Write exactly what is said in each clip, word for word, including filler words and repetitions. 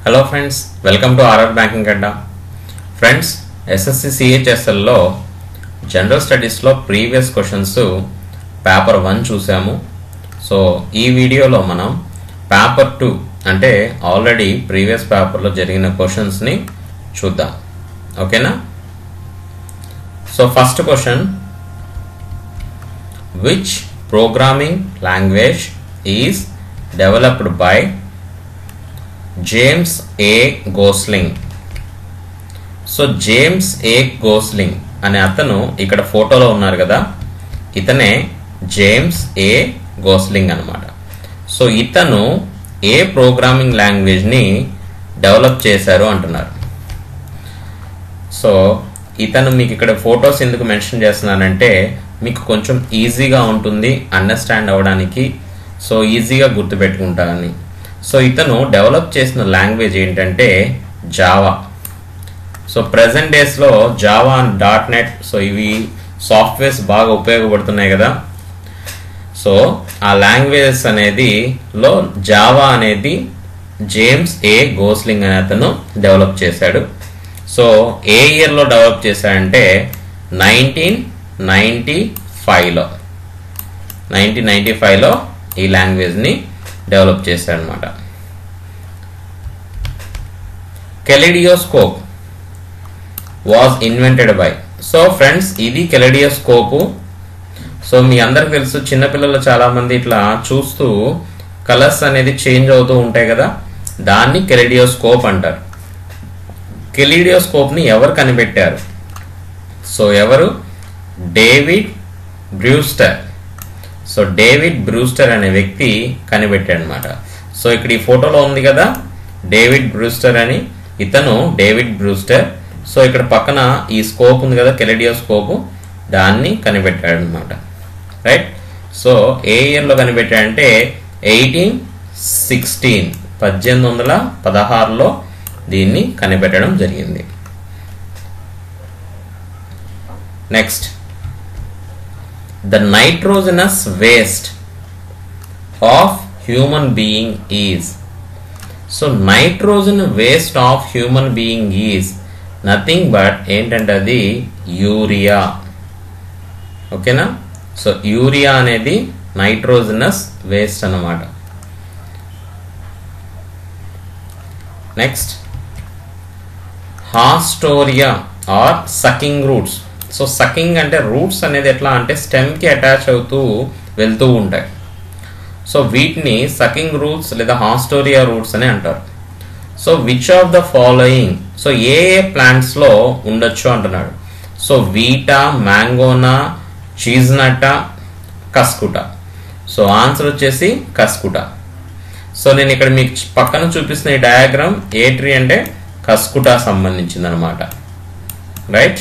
Hello friends, welcome to R R Banking Adda. Friends, S S C C H S L లో general studies లో previous questions paper one చూసాము. So ఈ వీడియోలో మనం paper two అంటే already previous పేపర్లో జరిగిన క్వశ్చన్స్ ని చూద్దాం. ఓకేనా? So first question, which programming language is developed by James A. Gosling? So James A Gosling అనే అతను ఇక్కడ ఫోటోలో ఉన్నారు కదా, ఇతనే జేమ్స్ ఏ గోస్లింగ్ అన్నమాట. సో ఇతను ఏ ప్రోగ్రామింగ్ లాంగ్వేజ్ని డెవలప్ చేశారు అంటున్నారు. సో ఇతను మీకు ఇక్కడ ఫొటోస్ ఎందుకు మెన్షన్ చేస్తున్నానంటే మీకు కొంచెం ఈజీగా ఉంటుంది అండర్స్టాండ్ అవ్వడానికి, సో ఈజీగా గుర్తుపెట్టుకుంటారని. సో ఇతను డెవలప్ చేసిన లాంగ్వేజ్ ఏంటంటే జావా. సో ప్రెజెంట్ డేస్లో Java and dot net, so ఇవి సాఫ్ట్వేర్స్ బాగా ఉపయోగపడుతున్నాయి కదా. సో ఆ లాంగ్వేజెస్ అనేది లో జావా అనేది జేమ్స్ ఏ గోస్లింగ్ అనే అతను డెవలప్ చేశాడు. సో ఏ ఇయర్లో డెవలప్ చేశాడంటే నైన్టీన్ నైంటీ ఫైవ్లో నైన్టీన్ నైంటీ ఫైవ్లో ఈ లాంగ్వేజ్ని డెవలప్ చేశాడనమాట. Kaleidoscope was invented by. So friends, ఇది కెలిడియోస్కోపు. సో మీ అందరికి తెలుసు, చిన్నపిల్లలు చాలామంది ఇట్లా చూస్తూ కలర్స్ అనేది చేంజ్ అవుతూ ఉంటాయి కదా, దాన్ని కెలిడియోస్కోప్ అంటారు. కెలిడియోస్కోప్ని ఎవరు కనిపెట్టారు? సో ఎవరు? David Brewster. So David Brewster అనే వ్యక్తి కనిపెట్టాడు అనమాట. సో ఇక్కడ ఈ ఫోటోలో ఉంది కదా డేవిడ్ బ్రూస్టర్ అని, ఇతను డేవిడ్ బ్రూస్టర్. సో ఇక్కడ పక్కన ఈ స్కోప్ ఉంది కదా కెలిడియోస్కోప్, దాన్ని కనిపెట్టాడు అనమాట. రైట్. సో ఏ ఇయర్లో కనిపెట్టాడంటే ఎయిటీన్ సిక్స్టీన్ పద్దెనిమిది వందల పదహారులో దీన్ని కనిపెట్టడం జరిగింది. Next, the nitrogenous waste of human being is. So nitrogen waste of human being is nothing but ఏంటంటే అది యూరియా. ఓకేనా? సో యూరియా అనేది నైట్రోజనస్ వేస్ట్ అన్నమాట. Next, haustoria or sucking roots. So sucking అంటే రూట్స్ అనేది ఎట్లా అంటే స్టెమ్కి అటాచ్ అవుతూ వెళ్తూ ఉంటాయి. సో వీటిని సకింగ్ రూట్స్ లేదా హాస్టోరియా రూట్స్ అని అంటారు. So which of the following, so ఏ ఏ ప్లాంట్స్లో ఉండొచ్చు అంటున్నాడు. సో వీటా, మ్యాంగోనా, చీజ్నటా, కస్కుటా. సో ఆన్సర్ వచ్చేసి కస్కుటా. సో నేను ఇక్కడ మీకు పక్కన చూపిస్తున్న ఈ డయాగ్రామ్ ఏ ట్రీ అంటే కస్కుటా సంబంధించింది అనమాట. రైట్.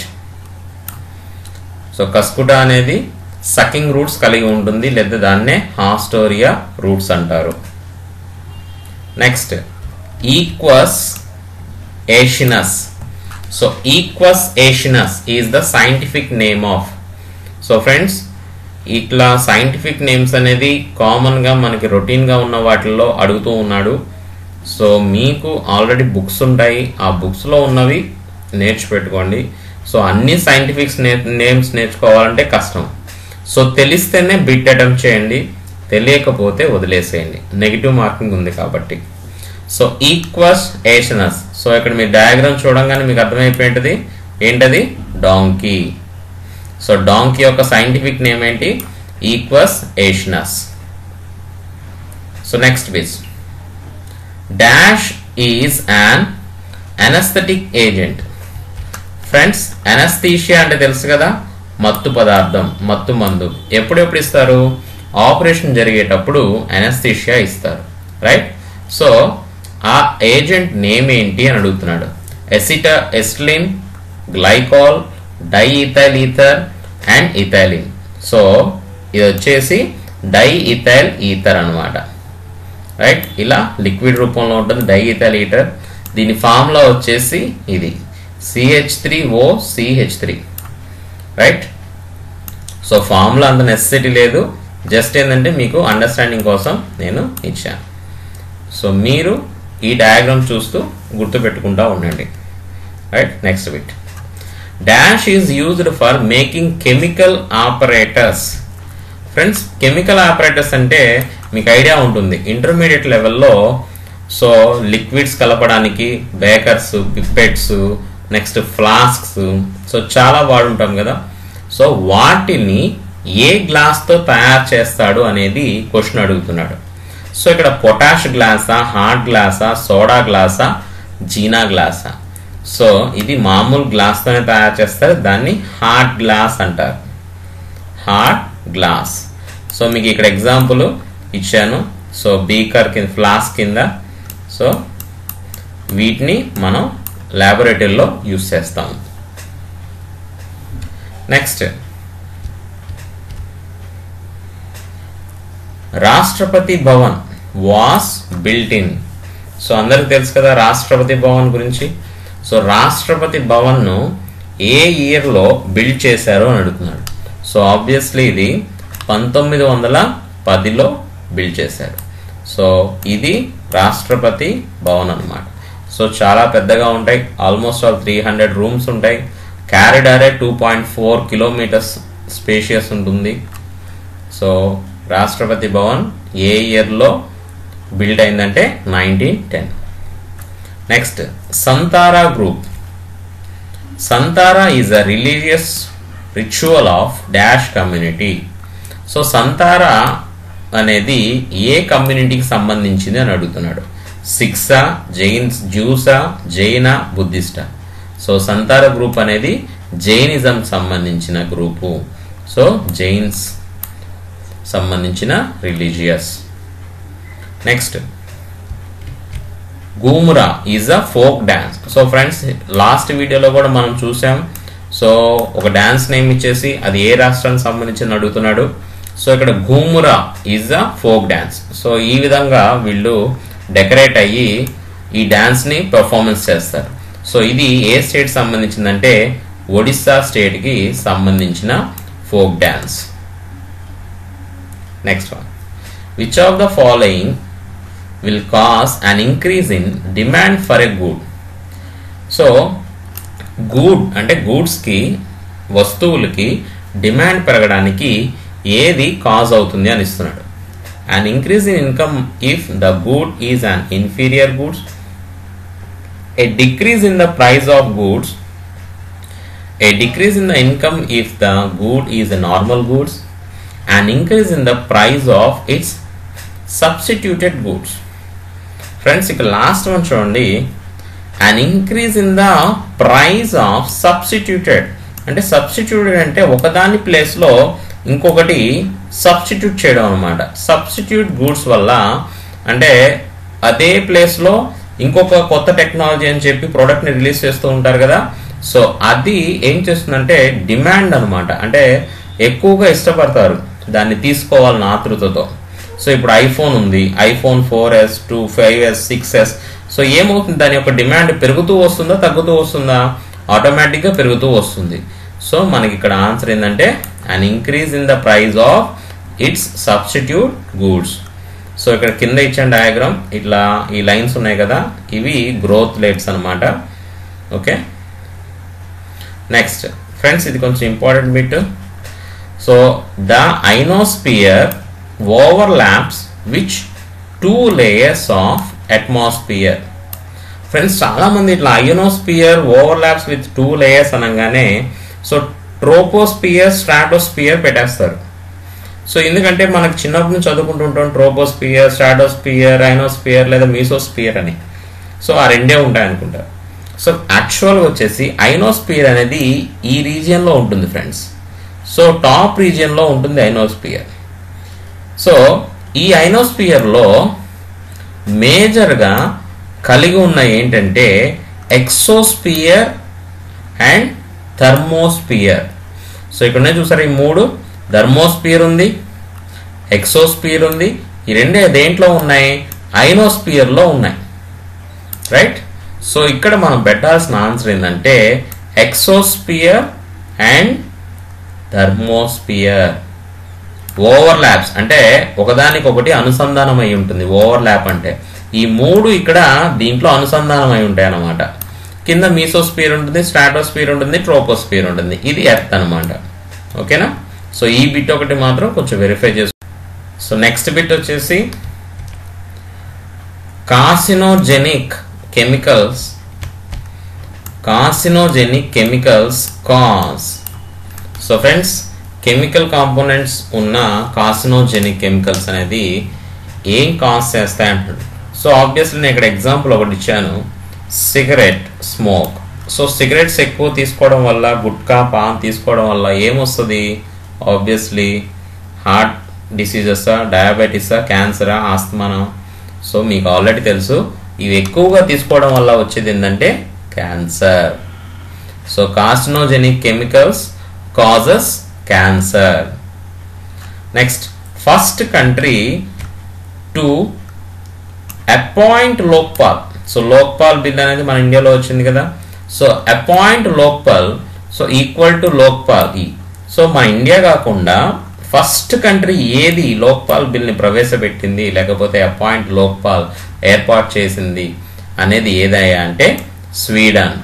సో కస్కుటా అనేది సకింగ్ రూట్స్ కలిగి ఉంటుంది, లేదా దాన్నే హాస్టోరియా రూట్స్ అంటారు. Next, Equus asinus. So Equus asinus is the scientific name of. So friends, ఇట్లా సైంటిఫిక్ నేమ్స్ అనేది కామన్గా మనకి రొటీన్గా ఉన్న వాటిల్లో అడుగుతూ ఉన్నాడు. సో మీకు ఆల్రెడీ బుక్స్ ఉంటాయి, ఆ బుక్స్లో ఉన్నవి నేర్చిపెట్టుకోండి. సో అన్ని సైంటిఫిక్ నేమ్స్ నేర్చుకోవాలంటే కష్టం. సో తెలిస్తేనే బిట్ అటెంప్ట్ చేయండి, తెలియకపోతే వదిలేసేయండి, నెగిటివ్ మార్కింగ్ ఉంది కాబట్టి. So equals asinus. సో ఇక్కడ మీరు డయాగ్రామ్ చూడంగానే మీకు అర్థమైపోయింది ఏంటది, డాంకీ. సో డాంకీ యొక్క సైంటిఫిక్ నేమ్ ఏంటి? Equus asinus. So next bit, dash is an anaesthetic agent. Friends, anaesthesia అంటే తెలుసు కదా, మత్తు పదార్థం, మత్తు మందు. ఎప్పుడెప్పుడు ఇస్తారు? ఆపరేషన్ జరిగేటప్పుడు అనస్థీషియా ఇస్తారు. రైట్. సో ఆ ఏజెంట్ నేమ్ ఏంటి అని అడుగుతున్నాడు. Acetylene, glycol, diethyl ether and ethylene. So ఇది వచ్చేసి డైఇథైల్ ఈథర్ అనమాట. రైట్. ఇలా లిక్విడ్ రూపంలో ఉంటుంది డైఇథైల్ ఈథర్. దీని ఫార్ములా వచ్చేసి ఇది C H three O C H three. Right. So formula అంత నెసెసిటీ లేదు, జస్ట్ ఏంటంటే మీకు అండర్స్టాండింగ్ కోసం నేను ఇచ్చాను. సో మీరు ఈ డయాగ్రామ్ చూస్తూ గుర్తుపెట్టుకుంటూ ఉండండి. Right, next bit. Dash is used for making chemical operators. Friends, chemical operators అంటే మీకు ఐడియా ఉంటుంది, ఇంటర్మీడియట్ లెవెల్లో సో లిక్విడ్స్ కలపడానికి beakers, pipettes, next flasks, so చాలా వాడుంటాం కదా. సో వాటిని ఏ గ్లాస్తో తయారు చేస్తాడు అనేది క్వశ్చన్ అడుగుతున్నాడు. సో ఇక్కడ పొటాష్ గ్లాసా, హార్డ్ గ్లాసా, సోడా గ్లాసా, జీనా గ్లాసా. సో ఇది మామూలు గ్లాస్తోనే తయారు చేస్తారు, దాన్ని హార్డ్ గ్లాస్ అంటారు, హార్డ్ గ్లాస్. సో మీకు ఇక్కడ ఎగ్జాంపుల్ ఇచ్చాను. సో బీకర్ కింద, ఫ్లాస్క్ కింద. సో వీటిని మనం ల్యాబొరేటరీలో యూస్ చేస్తాము. Next, Rashtrapati Bhavan was built in. So అందరికి తెలుసు కదా రాష్ట్రపతి భవన్ గురించి. సో రాష్ట్రపతి భవన్ను ఏ ఇయర్లో బిల్డ్ చేశారు అని అడుగుతున్నాడు. సో ఆబ్వియస్లీ ఇది పంతొమ్మిది వందల పదిలో బిల్డ్ చేశారు. సో ఇది రాష్ట్రపతి భవన్ అన్నమాట. సో చాలా పెద్దగా ఉంటాయి, almost all three hundred rooms ఉంటాయి. క్యారిడారే two point four kilometres spacious ఉంటుంది. సో రాష్ట్రపతి భవన్ ఏ ఇయర్లో బిల్డ్ అయిందంటే nineteen ten. Next, Santhara group. Santhara is a religious ritual of dash community. So Santhara అనేది ఏ కమ్యూనిటీకి సంబంధించింది అని అడుగుతున్నాడు. సిక్సా, జైన్స్, జ్యూసా, జైనా, బుద్ధిస్టా. సో సంతారా గ్రూప్ అనేది జైనిజం సంబంధించిన గ్రూపు. సో జైన్స్ సంబంధించిన religious. Next, Ghumura is a folk dance. So friends, last వీడియోలో కూడా మనం చూసాం. సో ఒక డాన్స్ నేమ్ ఇచ్చేసి అది ఏ రాష్ట్రానికి సంబంధించిన అడుగుతున్నాడు. సో ఇక్కడ Ghumura is a folk dance. So ఈ విధంగా వీళ్ళు డెకరేట్ అయ్యి ఈ డాన్స్ని పర్ఫార్మెన్స్ చేస్తారు. సో ఇది ఏ స్టేట్ సంబంధించిందంటే ఒడిస్సా స్టేట్కి సంబంధించిన folk dance. Next one, which of the following will cause an increase in demand for a good. So good అంటే గూడ్స్కి, వస్తువులకి డిమాండ్ పెరగడానికి ఏది కాజ్ అవుతుంది అని ఇస్తున్నాడు. an increase in income if the good is an inferior goods, a decrease in the price of goods, a decrease in the income if the good is a normal goods, an increase in the price of its substituted goods. Friends, ఇక్కడ last one చూడండి, an increase in the price of substituted. అంటే substituted అంటే ఒకదాని ప్లేస్లో ఇంకొకటి substitute చేయడం అనమాట. Substitute goods వల్ల అంటే అదే ప్లేస్లో ఇంకొక కొత్త టెక్నాలజీ అని చెప్పి ప్రోడక్ట్ని రిలీజ్ చేస్తూ ఉంటారు కదా. సో అది ఏం చేస్తుందంటే డిమాండ్ అనమాట. అంటే ఎక్కువగా ఇష్టపడతారు దాన్ని తీసుకోవాలని ఆతృతతో. సో ఇప్పుడు ఐఫోన్ ఉంది, iPhone four S, two five S, six S. So ఏమవుతుంది, దాని యొక్క డిమాండ్ పెరుగుతూ వస్తుందా తగ్గుతూ వస్తుందా? ఆటోమేటిక్గా పెరుగుతూ వస్తుంది. సో మనకి ఇక్కడ ఆన్సర్ ఏంటంటే an increase in the price of its substitute goods. So ఇక్కడ కింద ఇచ్చిన డయాగ్రామ్ ఇట్లా ఈ లైన్స్ ఉన్నాయి కదా, ఇవి గ్రోత్ రేట్స్ అనమాట. ఓకే, నెక్స్ట్ ఫ్రెండ్స్, ఇది కొంచెం important bit. So the ionosphere overlaps which two layers of atmosphere. Friends, చాలా మంది ఇట్లా ionosphere overlaps with two layers అనగానే సో ట్రోపోస్పియర్, స్ట్రాటోస్పియర్ పెట్టేస్తారు. సో ఎందుకంటే మనకు చిన్నప్పటి నుంచి చదువుకుంటుంటాం ట్రోపోస్పియర్, స్ట్రాటోస్పియర్, ఐనోస్పియర్ లేదా మీసోస్పియర్ అని. సో ఆ రెండే ఉంటాయి అనుకుంటారు. సో యాక్చువల్గా వచ్చేసి ఐనోస్పియర్ అనేది ఈ రీజియన్లో ఉంటుంది ఫ్రెండ్స్. సో టాప్ రీజియన్లో ఉంటుంది ఐనోస్పియర్. సో ఈ ఐనోస్పియర్లో మేజర్గా కలిగి ఉన్న ఏంటంటే ఎక్సోస్పియర్ అండ్ థర్మోస్పియర్. సో ఇక్కడ చూసారు ఈ మూడు, థర్మోస్పియర్ ఉంది, ఎక్సోస్పియర్ ఉంది. ఈ రెండే దేంట్లో ఉన్నాయి? ఐనోస్పియర్లో ఉన్నాయి. రైట్. సో ఇక్కడ మనం పెట్టాల్సిన ఆన్సర్ ఏంటంటే ఎక్సోస్పియర్ అండ్ థర్మోస్పియర్. ఓవర్లాప్స్ అంటే ఒకదానికి ఒకటి అనుసంధానం అయి ఉంటుంది. ఓవర్లాప్ అంటే ఈ మూడు ఇక్కడ దీంట్లో అనుసంధానం అయి ఉంటాయి అన్నమాట. కింద మీసోస్ఫియర్ ఉంటుంది, స్ట్రాటోస్ఫియర్ ఉంటుంది, ట్రోపోస్ఫియర్ ఉంటుంది. ఇది ఎర్త్ అనమాట. ఓకేనా? సో ఈ బిట్ ఒకటి మాత్రం కొంచెం వెరిఫై చేసుకో. సో నెక్స్ట్ బిట్ వచ్చేసి carcinogenic chemicals carcinogenic chemicals cause. So friends, chemical components ఉన్న కార్సినోజెనిక్ కెమికల్స్ అనేది ఏం కాజ్ చేస్తాయి అంటాడు. సో ఆబ్వియస్లీ నేను ఇక్కడ ఎగ్జాంపుల్ ఒకటి ఇచ్చాను, సిగరెట్ స్మోక్. సో సిగరెట్స్ ఎక్కువ తీసుకోవడం వల్ల, గుట్కా పాన్ తీసుకోవడం వల్ల ఏమొస్తుంది? ఆబ్వియస్లీ హార్ట్ డిసీజెసా, డయాబెటీసా, క్యాన్సరా, ఆస్తమానా. సో మీకు ఆల్రెడీ తెలుసు, ఇవి ఎక్కువగా తీసుకోవడం వల్ల వచ్చేది ఏంటంటే cancer. So carcinogenic chemicals causes cancer. Next, first country to appoint Lokpal. So Lokpal bill అనేది మన ఇండియాలో వచ్చింది కదా. So appoint Lokpal, so equal to Lokpal ఈ. సో మన ఇండియా కాకుండా ఫస్ట్ కంట్రీ ఏది లోక్పాల్ బిల్ని ప్రవేశపెట్టింది, లేకపోతే అపాయింట్ లోక్పాల్ ఏర్పాటు చేసింది అనేది ఏదయ్యా అంటే స్వీడన్.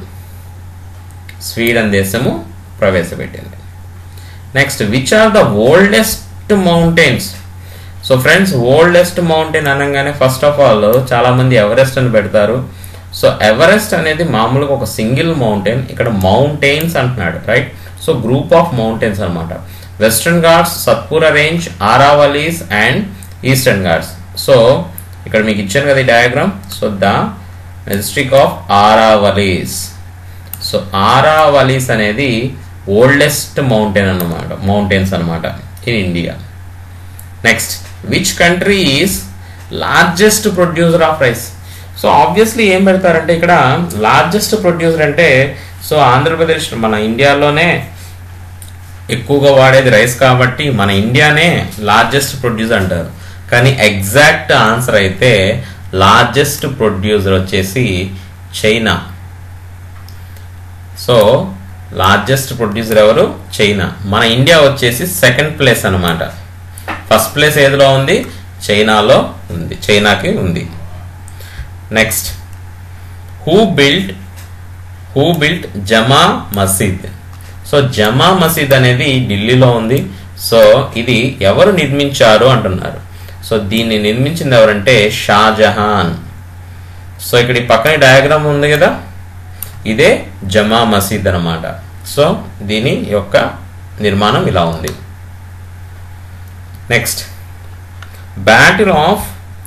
స్వీడన్ దేశము ప్రవేశపెట్టింది. Next, which are the oldest mountains. So friends, oldest mountain అనగానే ఫస్ట్ ఆఫ్ ఆల్ చాలా మంది ఎవరెస్ట్ అని పెడతారు. సో ఎవరెస్ట్ అనేది మామూలుగా ఒక సింగిల్ మౌంటైన్, ఇక్కడ మౌంటైన్స్ అంటున్నాడు, right? So group of mountains అనమాట. Western Ghats, Satpura range, Aravallis and eastern Ghats. So ఇక్కడ మీకు ఇచ్చాను కదా ఈ diagram. So the majestic of Aravallis. So Aravallis అనేది ఓల్డెస్ట్ మౌంటైన్ అన్నమాట, మౌంటైన్స్ అనమాట in India. Next, which country is largest producer of rice. So obviously ఏం పెడతారంటే ఇక్కడ లార్జెస్ట్ ప్రొడ్యూసర్ అంటే, సో ఆంధ్రప్రదేశ్ మన ఇండియాలోనే ఎక్కువగా వాడేది రైస్ కాబట్టి మన ఇండియానే లార్జెస్ట్ ప్రొడ్యూసర్ అంటారు. కానీ ఎగ్జాక్ట్ ఆన్సర్ అయితే లార్జెస్ట్ ప్రొడ్యూసర్ వచ్చేసి చైనా. సో లార్జెస్ట్ ప్రొడ్యూసర్ ఎవరు? చైనా. మన ఇండియా వచ్చేసి సెకండ్ ప్లేస్ అనమాట. ఫస్ట్ ప్లేస్ ఏదిలో ఉంది? చైనాలో ఉంది, చైనాకి ఉంది. Next, who built who built Jama Masjid. So జమా మసీద్ అనేది ఢిల్లీలో ఉంది. సో ఇది ఎవరు నిర్మించారు అంటున్నారు. సో దీన్ని నిర్మించింది ఎవరంటే షాజహాన్. సో ఇక్కడ ఈ పక్కన డయాగ్రామ్ ఉంది కదా, ఇదే జమా మసీద్ అనమాట. సో దీని యొక్క నిర్మాణం ఇలా ఉంది. Next, battle of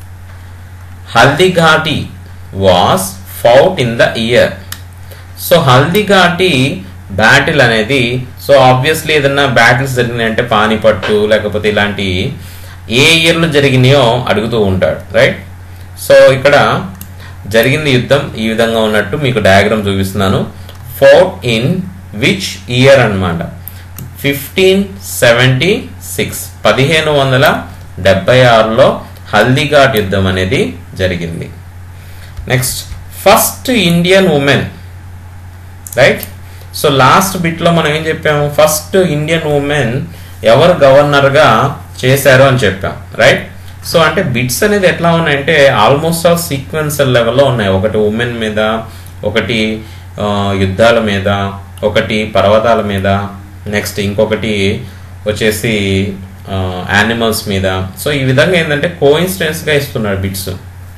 Haldighati was fought in the year. So Haldighati battle అనేది, సో ఆబ్వియస్లీ ఏదన్నా బ్యాటిల్స్ జరిగినాయంటే పానిపట్టు లేకపోతే ఇలాంటి ఏ ఇయర్లో జరిగినాయో అడుగుతూ ఉంటాడు, రైట్? సో ఇక్కడ జరిగింది యుద్ధం ఈ విధంగా ఉన్నట్టు మీకు డయాగ్రామ్ చూపిస్తున్నాను. ఫౌట్ ఇన్ విచ్ ఇయర్ అన్నమాట? ఫిఫ్టీన్ సెవెంటీ సిక్స్ పదిహేను వందల డెబ్బై ఆరులో హల్దీఘాట్ యుద్ధం అనేది జరిగింది. Next, first Indian women, right? So last బిట్లో మనం ఏం చెప్పాము? ఫస్ట్ ఇండియన్ ఉమెన్ ఎవరు గవర్నర్గా చేశారు అని చెప్పాం, రైట్? సో అంటే బిట్స్ అనేది ఎట్లా ఉన్నాయంటే ఆల్మోస్ట్ ఆల్ సీక్వెన్షియల్ లెవెల్లో ఉన్నాయి. ఒకటి ఉమెన్ మీద, ఒకటి యుద్ధాల మీద, ఒకటి పర్వతాల మీద, నెక్స్ట్ ఇంకొకటి వచ్చేసి యానిమల్స్ మీద. సో ఈ విధంగా ఏంటంటే కోఇన్సిడెన్స్గా ఇస్తున్నాడు bits.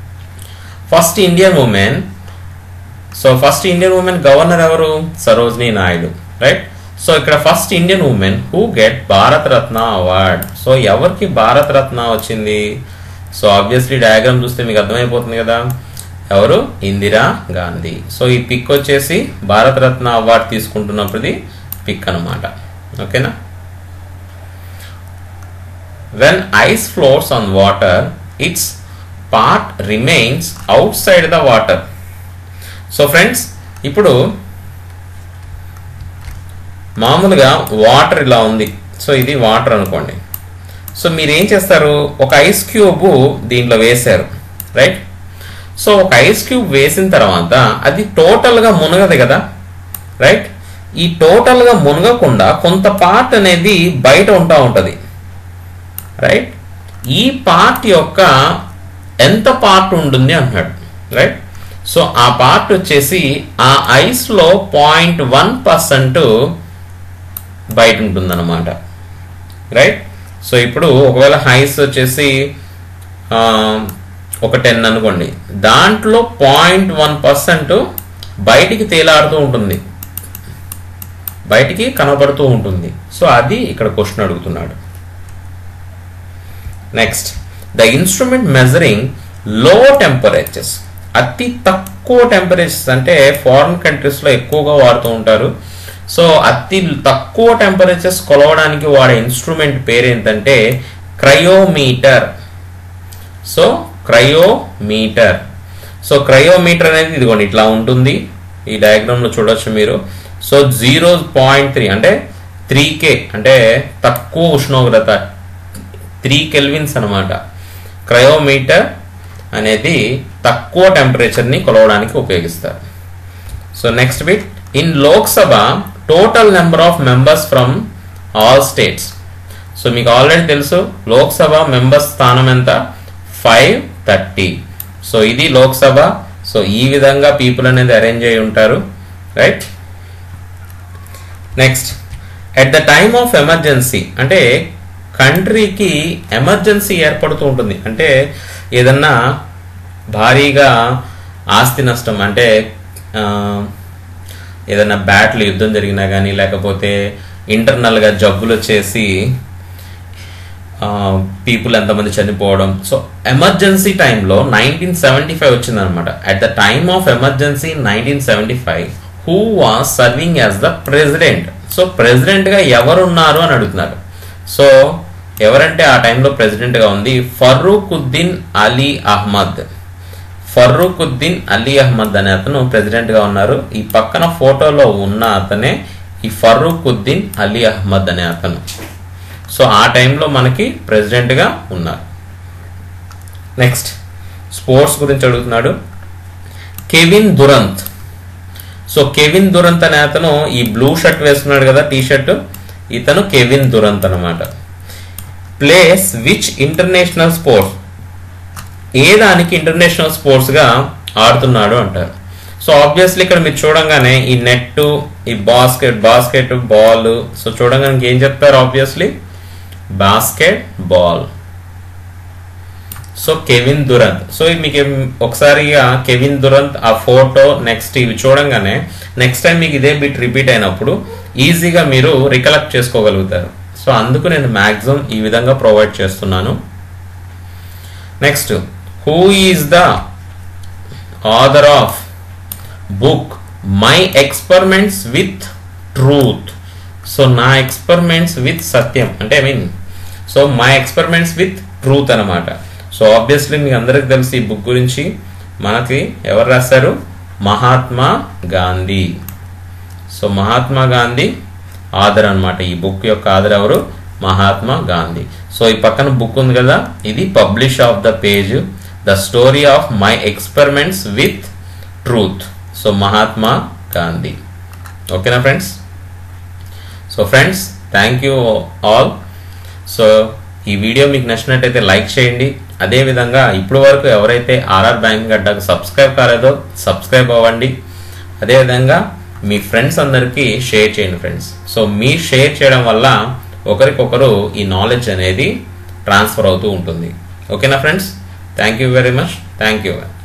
First Indian women, so first Indian women governor ఎవరు? సరోజినీ నాయుడు, రైట్? సో ఇక్కడ first Indian women who get Bharat Ratna award. So ఎవరికి భారత్ రత్న వచ్చింది? సో ఆబ్వియస్లీ డయాగ్రామ్ చూస్తే మీకు అర్థమైపోతుంది కదా, ఎవరు? ఇందిరా గాంధీ. సో ఈ పిక్ వచ్చేసి భారత రత్న అవార్డు తీసుకుంటున్నప్పుడు పిక్ అనమాట, ఓకేనా? When ice floats on water its part remains outside the water. So friends, ఇప్పుడు మామూలుగా వాటర్ ఇలా ఉంది. సో ఇది వాటర్ అనుకోండి. సో మీరు ఏం చేస్తారు? ఒక ఐస్ క్యూబ్ దీంట్లో వేశారు, రైట్? సో ఒక ఐస్ క్యూబ్ వేసిన తర్వాత అది టోటల్గా మునగదు కదా, రైట్? ఈ టోటల్గా మునగకుండా కొంత పార్ట్ అనేది బయట ఉంటా ఉంటుంది, రైట్? ఈ పార్ట్ యొక్క ఎంత పార్ట్ ఉంటుంది అంటున్నాడు, రైట్. సో ఆ పార్ట్ వచ్చేసి ఆ ఐస్లో పాయింట్ వన్ పర్సెంట్ బయట ఉంటుందన్నమాట, రైట్. సో ఇప్పుడు ఒకవేళ ఐస్ వచ్చేసి ఒక టెన్ అనుకోండి, దాంట్లో పాయింట్ వన్ పర్సెంట్ బయటికి తేలాడుతూ ఉంటుంది, బయటికి కనబడుతూ ఉంటుంది. సో అది ఇక్కడ క్వశ్చన్ అడుగుతున్నాడు. Next, the instrument measuring low temperatures, అతి తక్కువ టెంపరేచర్స్ అంటే ఫారిన్ కంట్రీస్లో ఎక్కువగా వాడుతూ ఉంటారు. సో అతి తక్కువ టెంపరేచర్స్ కొలవడానికి వాడే ఇన్స్ట్రుమెంట్ పేరు ఏంటంటే cryometer. So cryometer. So cryometer అనేది ఇదిగోండి ఇట్లా ఉంటుంది, ఈ డయాగ్రామ్లో చూడొచ్చు మీరు. సో జీరో పాయింట్ త్రీ అంటే త్రీ కే అంటే తక్కువ ఉష్ణోగ్రత, త్రీ కెల్విన్స్ అనమాట. క్రయోమీటర్ అనేది తక్కువ టెంపరేచర్ని కొలవడానికి ఉపయోగిస్తారు. So next bit, in Lok Sabha total number of members from all states. So మీకు ఆల్రెడీ తెలుసు లోక్సభ మెంబర్స్ స్థానం ఎంత, ఫైవ్ థర్టీ. సో ఇది లోక్సభ. సో ఈ విధంగా పీపుల్ అనేది అరేంజ్ అయి ఉంటారు, right. Next, at the time of emergency అంటే కంట్రీకి ఎమర్జెన్సీ ఏర్పడుతూ ఉంటుంది, అంటే ఏదన్నా భారీగా ఆస్తి నష్టం అంటే ఏదైనా బ్యాటిల్ యుద్ధం జరిగినా కానీ, లేకపోతే ఇంటర్నల్గా జబ్బులు వచ్చేసి పీపుల్ ఎంతమంది చనిపోవడం. సో ఎమర్జెన్సీ టైంలో నైన్టీన్ సెవెంటీ ఫైవ్ వచ్చిందనమాట. At the time of emergency nineteen seventy five who was serving as the president. So ప్రెసిడెంట్గా ఎవరున్నారు అని అడుగుతున్నారు. సో ఎవరంటే ఆ టైంలో ప్రెసిడెంట్గా ఉంది ఫర్రూఖుద్దీన్ అలీ అహ్మద్. ఫర్రూఖుద్దీన్ అలీ అహ్మద్ అనే అతను ప్రెసిడెంట్గా ఉన్నారు. ఈ పక్కన ఫోటోలో ఉన్న అతనే ఈ ఫర్రూఖుద్దీన్ అలీ అహ్మద్ అనే అతను. సో ఆ టైంలో మనకి ప్రెసిడెంట్గా ఉన్నారు. నెక్స్ట్, స్పోర్ట్స్ గురించి అడుగుతున్నాడు. Kevin Durant. So Kevin Durant అనే అతను ఈ బ్లూ షర్ట్ వేసుకున్నాడు కదా, టీ షర్ట్, ఇతను కెవిన్ దురంత్ అనమాట. ప్లేస్ విచ్ ఇంటర్నేషనల్ స్పోర్ట్స్, ఏ దానికి ఇంటర్నేషనల్ స్పోర్ట్స్గా ఆడుతున్నాడు అంటారు. సో ఆబ్వియస్లీ ఇక్కడ మీరు చూడంగానే ఈ నెట్, ఈ బాస్కెట్ బాస్కెట్ బాల్, సో చూడంగానే ఏం చెప్తారు, obviously basketball. So Kevin Durant. So మీకు ఒకసారిగా కెవిన్ దురంత్ ఆ ఫోటో నెక్స్ట్ ఇవి చూడంగానే నెక్స్ట్ టైం మీకు ఇదే బిట్ రిపీట్ అయినప్పుడు ఈజీగా మీరు రికలెక్ట్ చేసుకోగలుగుతారు. సో అందుకు నేను మ్యాక్సిమం ఈ విధంగా ప్రొవైడ్ చేస్తున్నాను. Next, who is the author of book my experiments with truth. So నా ఎక్స్పెరిమెంట్స్ విత్ సత్యం అంటే I mean so my experiments with truth అనమాట. సో ఆబ్వియస్లీ మీకు అందరికి తెలిసి ఈ బుక్ గురించి మనకి ఎవరు రాశారు, మహాత్మా గాంధీ. సో మహాత్మా గాంధీ ఆథర్ అనమాట. ఈ బుక్ యొక్క ఆథర్ ఎవరు, మహాత్మా గాంధీ. సో ఈ పక్కన బుక్ ఉంది కదా, ఇది publish of the page the story of my experiments with truth. So Mahatma Gandhi. ఓకేనా friends? So friends, thank you all. So ఈ వీడియో మీకు నచ్చినట్టయితే లైక్ చేయండి. అదేవిధంగా ఇప్పుడు వరకు ఎవరైతే ఆర్ఆర్ బ్యాంకింగ్ అడ్డాకు సబ్స్క్రైబ్ కాలేదో సబ్స్క్రైబ్ అవ్వండి. అదేవిధంగా మీ ఫ్రెండ్స్ అందరికీ షేర్ చేయండి ఫ్రెండ్స్. సో మీరు షేర్ చేయడం వల్ల ఒకరికొకరు ఈ నాలెడ్జ్ అనేది ట్రాన్స్ఫర్ అవుతూ ఉంటుంది. ఓకేనా friends? Thank you very much. Thank you.